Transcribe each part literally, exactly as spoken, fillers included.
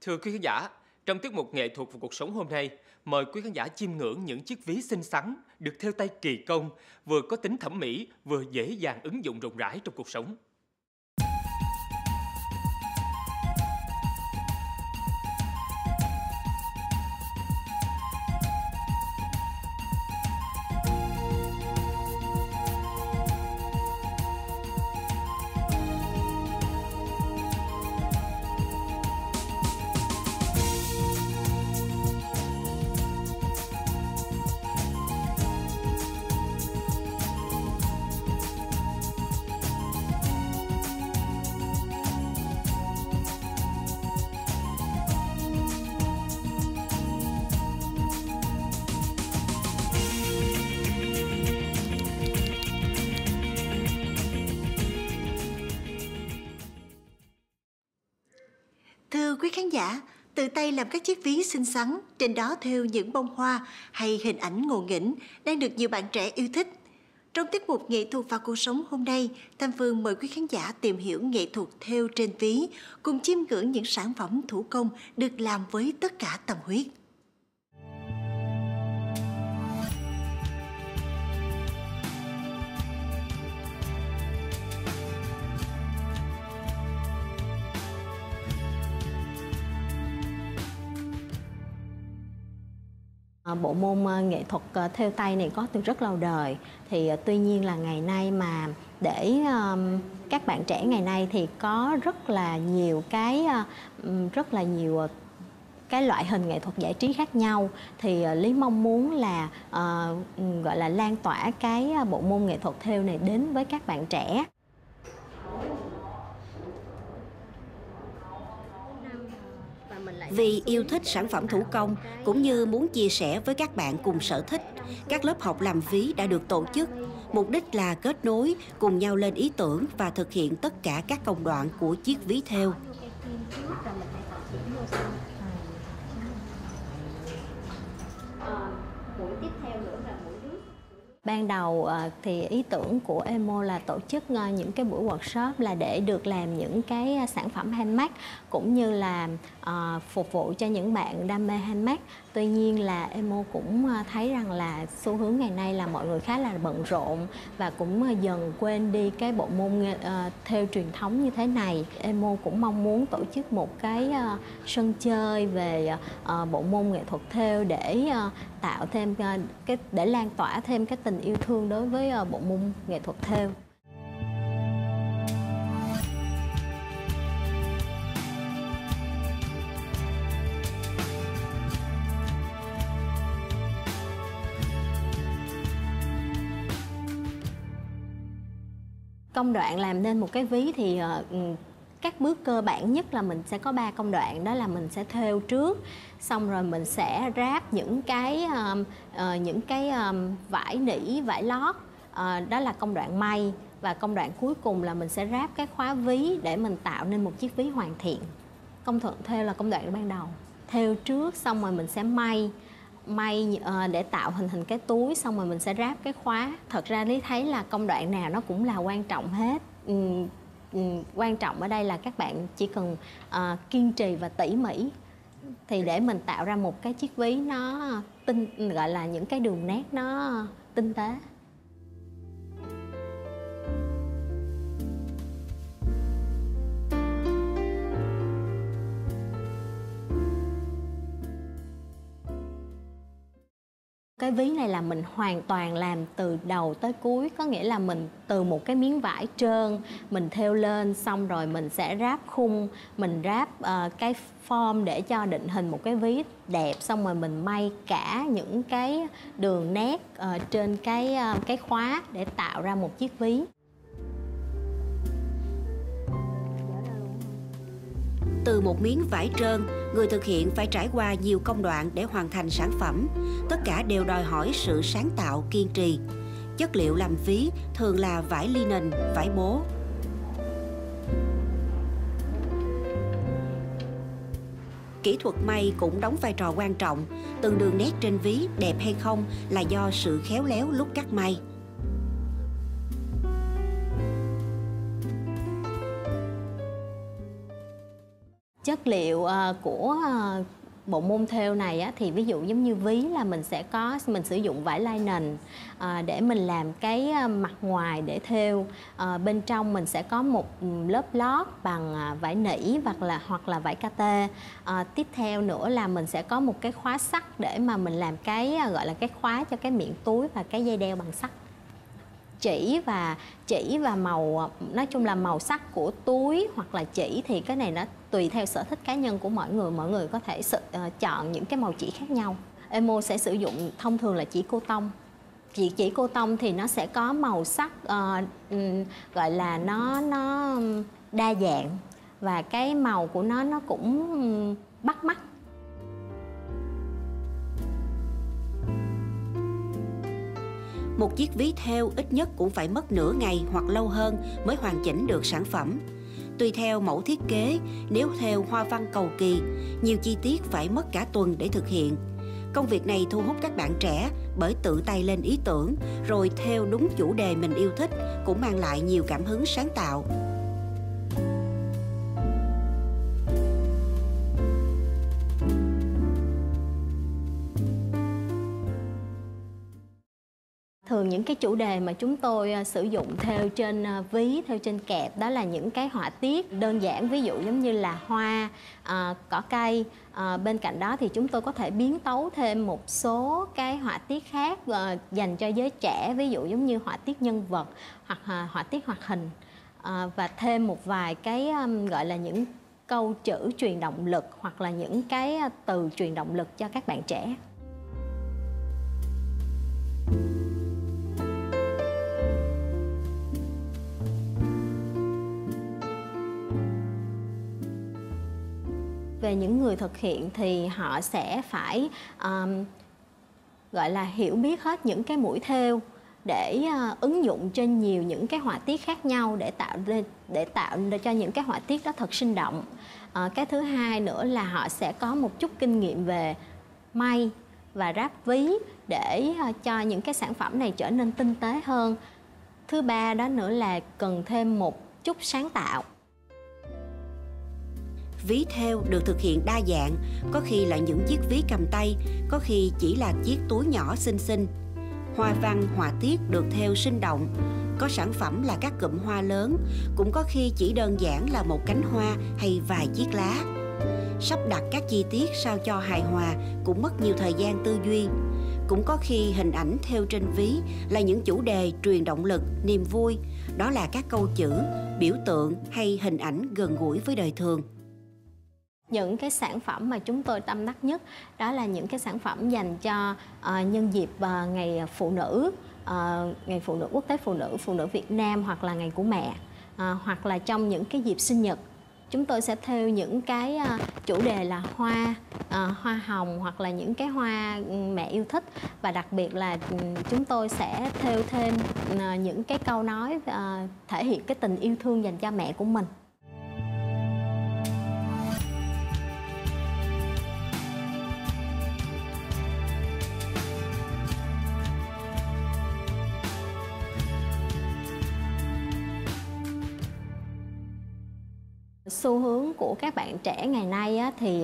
Thưa quý khán giả, trong tiết mục nghệ thuật và cuộc sống hôm nay, mời quý khán giả chiêm ngưỡng những chiếc ví xinh xắn được thêu tay kỳ công, vừa có tính thẩm mỹ, vừa dễ dàng ứng dụng rộng rãi trong cuộc sống. Thưa quý khán giả, tự tay làm các chiếc ví xinh xắn, trên đó thêu những bông hoa hay hình ảnh ngộ nghĩnh đang được nhiều bạn trẻ yêu thích. Trong tiết mục nghệ thuật và cuộc sống hôm nay, Tam Phương mời quý khán giả tìm hiểu nghệ thuật thêu trên ví, cùng chiêm ngưỡng những sản phẩm thủ công được làm với tất cả tâm huyết. Bộ môn nghệ thuật thêu tay này có từ rất lâu đời, thì tuy nhiên là ngày nay mà để các bạn trẻ ngày nay thì có rất là nhiều cái rất là nhiều cái loại hình nghệ thuật giải trí khác nhau, thì Lý mong muốn là uh, gọi là lan tỏa cái bộ môn nghệ thuật thêu này đến với các bạn trẻ. Vì yêu thích sản phẩm thủ công cũng như muốn chia sẻ với các bạn cùng sở thích, các lớp học làm ví đã được tổ chức. Mục đích là kết nối, cùng nhau lên ý tưởng và thực hiện tất cả các công đoạn của chiếc ví thêu. Ban đầu thì ý tưởng của Emo là tổ chức những cái buổi workshop là để được làm những cái sản phẩm handmade, cũng như là uh, phục vụ cho những bạn đam mê handmade. Tuy nhiên là Emo cũng thấy rằng là xu hướng ngày nay là mọi người khá là bận rộn và cũng dần quên đi cái bộ môn uh, thêu truyền thống như thế này. Emo cũng mong muốn tổ chức một cái uh, sân chơi về uh, bộ môn nghệ thuật thêu để uh, tạo thêm uh, cái để lan tỏa thêm cái tình yêu thương đối với uh, bộ môn nghệ thuật thêu. Công đoạn làm nên một cái ví thì uh, các bước cơ bản nhất là mình sẽ có ba công đoạn, đó là mình sẽ thêu trước, xong rồi mình sẽ ráp những cái uh, uh, những cái um, vải nỉ, vải lót, uh, đó là công đoạn may, và công đoạn cuối cùng là mình sẽ ráp cái khóa ví để mình tạo nên một chiếc ví hoàn thiện. Công đoạn thêu là công đoạn ban đầu, thêu trước xong rồi mình sẽ may may uh, để tạo hình thành cái túi, xong rồi mình sẽ ráp cái khóa. Thật ra Lý thấy là công đoạn nào nó cũng là quan trọng hết. Uhm, uhm, quan trọng ở đây là các bạn chỉ cần uh, kiên trì và tỉ mỉ, thì để mình tạo ra một cái chiếc ví nó tinh, gọi là những cái đường nét nó tinh tế. Cái ví này là mình hoàn toàn làm từ đầu tới cuối, có nghĩa là mình từ một cái miếng vải trơn mình thêu lên, xong rồi mình sẽ ráp khung, mình ráp uh, cái form để cho định hình một cái ví đẹp, xong rồi mình may cả những cái đường nét uh, trên cái uh, cái khóa để tạo ra một chiếc ví. Từ một miếng vải trơn, người thực hiện phải trải qua nhiều công đoạn để hoàn thành sản phẩm. Tất cả đều đòi hỏi sự sáng tạo, kiên trì. Chất liệu làm ví thường là vải linen, vải bố. Kỹ thuật may cũng đóng vai trò quan trọng. Từng đường nét trên ví đẹp hay không là do sự khéo léo lúc cắt may. chất liệu uh, của uh, bộ môn thêu này á, thì ví dụ giống như ví là mình sẽ có mình sử dụng vải linen à, để mình làm cái mặt ngoài để thêu. À, bên trong mình sẽ có một lớp lót bằng vải nỉ hoặc là hoặc là vải kate. À, tiếp theo nữa là mình sẽ có một cái khóa sắt để mà mình làm cái gọi là cái khóa cho cái miệng túi và cái dây đeo bằng sắt. Chỉ và chỉ và màu, nói chung là màu sắc của túi hoặc là chỉ thì cái này nó tùy theo sở thích cá nhân của mọi người, mọi người có thể sự, uh, chọn những cái màu chỉ khác nhau. Emo sẽ sử dụng thông thường là chỉ cô tông. Chỉ chỉ cô tông thì nó sẽ có màu sắc uh, um, gọi là nó nó đa dạng và cái màu của nó nó cũng um, bắt mắt. Một chiếc ví thêu ít nhất cũng phải mất nửa ngày hoặc lâu hơn mới hoàn chỉnh được sản phẩm. Tùy theo mẫu thiết kế, nếu thêu hoa văn cầu kỳ, nhiều chi tiết phải mất cả tuần để thực hiện. Công việc này thu hút các bạn trẻ bởi tự tay lên ý tưởng, rồi thêu đúng chủ đề mình yêu thích, cũng mang lại nhiều cảm hứng sáng tạo. Thường những cái chủ đề mà chúng tôi sử dụng thêu trên ví, thêu trên kẹp đó là những cái họa tiết đơn giản, ví dụ giống như là hoa, à, cỏ cây. À, bên cạnh đó thì chúng tôi có thể biến tấu thêm một số cái họa tiết khác à, dành cho giới trẻ, ví dụ giống như họa tiết nhân vật hoặc à, họa tiết hoạt hình, à, và thêm một vài cái um, gọi là những câu chữ truyền động lực hoặc là những cái từ truyền động lực cho các bạn trẻ. Về những người thực hiện thì họ sẽ phải um, gọi là hiểu biết hết những cái mũi thêu để uh, ứng dụng trên nhiều những cái họa tiết khác nhau để tạo để tạo cho những cái họa tiết đó thật sinh động. Uh, cái thứ hai nữa là họ sẽ có một chút kinh nghiệm về may và ráp ví để uh, cho những cái sản phẩm này trở nên tinh tế hơn. Thứ ba đó nữa là cần thêm một chút sáng tạo. Ví thêu được thực hiện đa dạng, có khi là những chiếc ví cầm tay, có khi chỉ là chiếc túi nhỏ xinh xinh. Hoa văn, họa tiết được thêu sinh động, có sản phẩm là các cụm hoa lớn, cũng có khi chỉ đơn giản là một cánh hoa hay vài chiếc lá. Sắp đặt các chi tiết sao cho hài hòa cũng mất nhiều thời gian tư duy. Cũng có khi hình ảnh thêu trên ví là những chủ đề truyền động lực, niềm vui, đó là các câu chữ, biểu tượng hay hình ảnh gần gũi với đời thường. Những cái sản phẩm mà chúng tôi tâm đắc nhất đó là những cái sản phẩm dành cho uh, nhân dịp uh, ngày phụ nữ, uh, ngày phụ nữ quốc tế phụ nữ, phụ nữ Việt Nam hoặc là ngày của mẹ, uh, hoặc là trong những cái dịp sinh nhật. Chúng tôi sẽ thêu những cái uh, chủ đề là hoa, uh, hoa hồng hoặc là những cái hoa mẹ yêu thích, và đặc biệt là um, chúng tôi sẽ thêu thêm uh, những cái câu nói uh, thể hiện cái tình yêu thương dành cho mẹ của mình. Xu hướng của các bạn trẻ ngày nay á, thì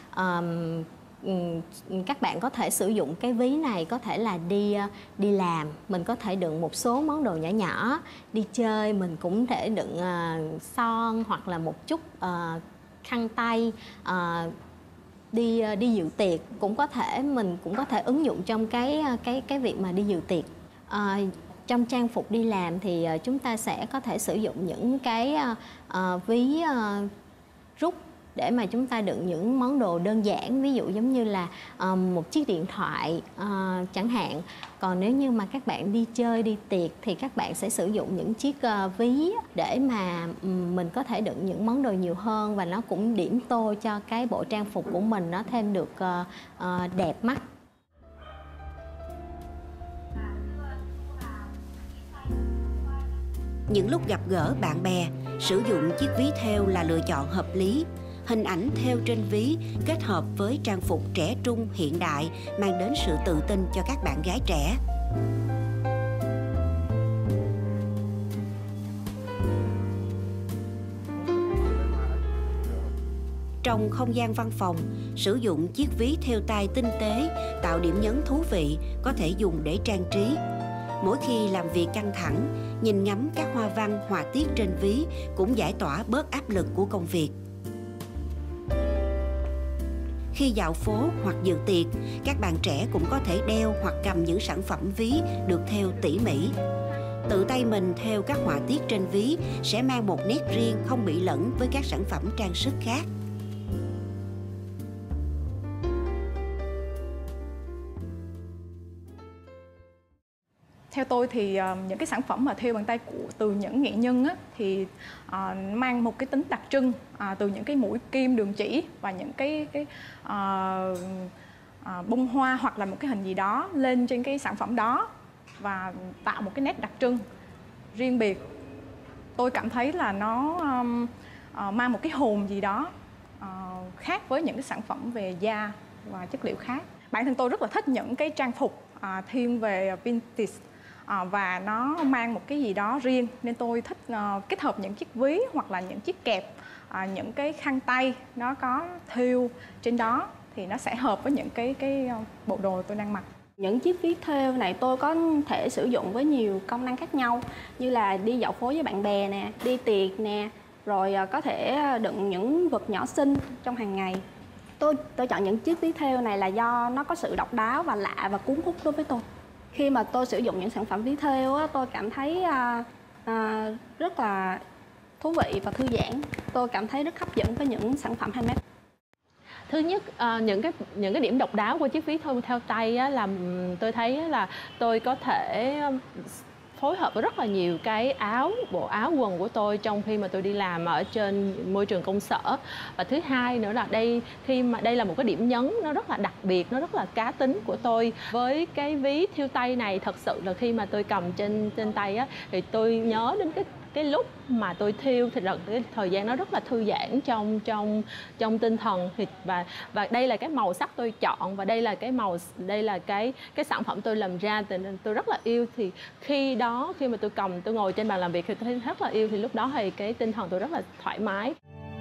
um, các bạn có thể sử dụng cái ví này có thể là đi đi làm, mình có thể đựng một số món đồ nhỏ nhỏ, đi chơi mình cũng thể đựng uh, son hoặc là một chút uh, khăn tay, uh, đi uh, đi dự tiệc cũng có thể, mình cũng có thể ứng dụng trong cái cái cái việc mà đi dự tiệc. Uh, Trong trang phục đi làm thì chúng ta sẽ có thể sử dụng những cái uh, ví uh, rút để mà chúng ta đựng những món đồ đơn giản, ví dụ giống như là uh, một chiếc điện thoại uh, chẳng hạn. Còn nếu như mà các bạn đi chơi, đi tiệc thì các bạn sẽ sử dụng những chiếc uh, ví để mà um, mình có thể đựng những món đồ nhiều hơn, và nó cũng điểm tô cho cái bộ trang phục của mình nó thêm được uh, uh, đẹp mắt. Những lúc gặp gỡ bạn bè, sử dụng chiếc ví thêu là lựa chọn hợp lý. Hình ảnh thêu trên ví kết hợp với trang phục trẻ trung hiện đại mang đến sự tự tin cho các bạn gái trẻ. Trong không gian văn phòng, sử dụng chiếc ví thêu tay tinh tế tạo điểm nhấn thú vị có thể dùng để trang trí. Mỗi khi làm việc căng thẳng, nhìn ngắm các hoa văn, họa tiết trên ví cũng giải tỏa bớt áp lực của công việc. Khi dạo phố hoặc dự tiệc, các bạn trẻ cũng có thể đeo hoặc cầm những sản phẩm ví được thêu tỉ mỉ. Tự tay mình thêu các họa tiết trên ví sẽ mang một nét riêng không bị lẫn với các sản phẩm trang sức khác. Theo tôi thì uh, những cái sản phẩm mà thêu bằng tay của từ những nghệ nhân á, thì uh, mang một cái tính đặc trưng uh, từ những cái mũi kim đường chỉ và những cái cái uh, uh, bông hoa hoặc là một cái hình gì đó lên trên cái sản phẩm đó và tạo một cái nét đặc trưng riêng biệt. Tôi cảm thấy là nó um, uh, mang một cái hồn gì đó uh, khác với những cái sản phẩm về da và chất liệu khác. Bản thân tôi rất là thích những cái trang phục uh, thiên về vintage. À, và nó mang một cái gì đó riêng nên tôi thích uh, kết hợp những chiếc ví hoặc là những chiếc kẹp, uh, những cái khăn tay nó có thêu trên đó thì nó sẽ hợp với những cái cái uh, bộ đồ tôi đang mặc. Những chiếc ví thêu này tôi có thể sử dụng với nhiều công năng khác nhau, như là đi dạo phố với bạn bè nè, đi tiệc nè, rồi uh, có thể đựng những vật nhỏ xinh trong hàng ngày. Tôi tôi chọn những chiếc ví thêu này là do nó có sự độc đáo và lạ và cuốn hút đối với tôi. Khi mà tôi sử dụng những sản phẩm ví thêu á, tôi cảm thấy à, à, rất là thú vị và thư giãn. Tôi cảm thấy rất hấp dẫn với những sản phẩm handmade. Thứ nhất, uh, những cái những cái điểm độc đáo của chiếc ví thêu theo tay á, là tôi thấy là tôi có thể phối hợp với rất là nhiều cái áo, bộ áo quần của tôi trong khi mà tôi đi làm ở trên môi trường công sở. Và thứ hai nữa là đây khi mà đây là một cái điểm nhấn nó rất là đặc biệt, nó rất là cá tính của tôi. Với cái ví thêu tay này thật sự là khi mà tôi cầm trên trên tay á thì tôi nhớ đến cái cái lúc mà tôi thêu thì là cái thời gian nó rất là thư giãn trong trong trong tinh thần thì và và đây là cái màu sắc tôi chọn và đây là cái màu đây là cái cái sản phẩm tôi làm ra thì tôi rất là yêu. Thì khi đó khi mà tôi cầm tôi ngồi trên bàn làm việc thì tôi thấy rất là yêu, thì lúc đó thì cái tinh thần tôi rất là thoải mái.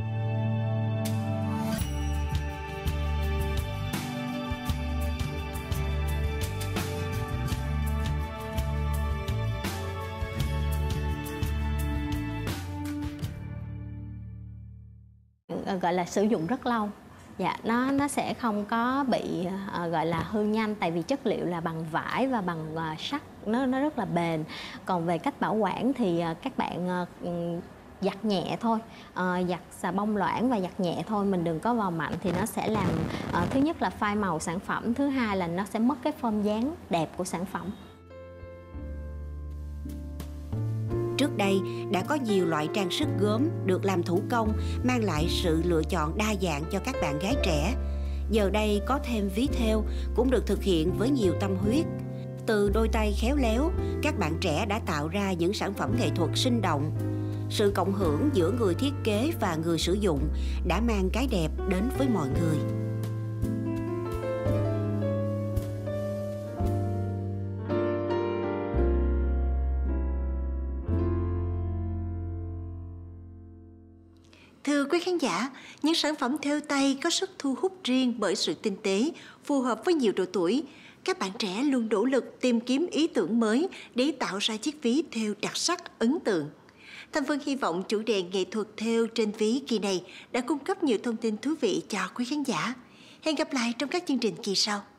Gọi là sử dụng rất lâu. Dạ, nó nó sẽ không có bị uh, gọi là hư nhanh, tại vì chất liệu là bằng vải và bằng uh, sắt, nó nó rất là bền. Còn về cách bảo quản thì uh, các bạn uh, giặt nhẹ thôi, uh, giặt xà bông loãng và giặt nhẹ thôi, mình đừng có vào mạnh thì nó sẽ làm uh, thứ nhất là phai màu sản phẩm, thứ hai là nó sẽ mất cái form dáng đẹp của sản phẩm. Trước đây đã có nhiều loại trang sức gốm được làm thủ công mang lại sự lựa chọn đa dạng cho các bạn gái trẻ. Giờ đây có thêm ví thêu cũng được thực hiện với nhiều tâm huyết. Từ đôi tay khéo léo, các bạn trẻ đã tạo ra những sản phẩm nghệ thuật sinh động. Sự cộng hưởng giữa người thiết kế và người sử dụng đã mang cái đẹp đến với mọi người. Thưa quý khán giả, những sản phẩm thêu tay có sức thu hút riêng bởi sự tinh tế, phù hợp với nhiều độ tuổi. Các bạn trẻ luôn nỗ lực tìm kiếm ý tưởng mới để tạo ra chiếc ví thêu đặc sắc, ấn tượng. Thanh Vân hy vọng chủ đề nghệ thuật thêu trên ví kỳ này đã cung cấp nhiều thông tin thú vị cho quý khán giả. Hẹn gặp lại trong các chương trình kỳ sau.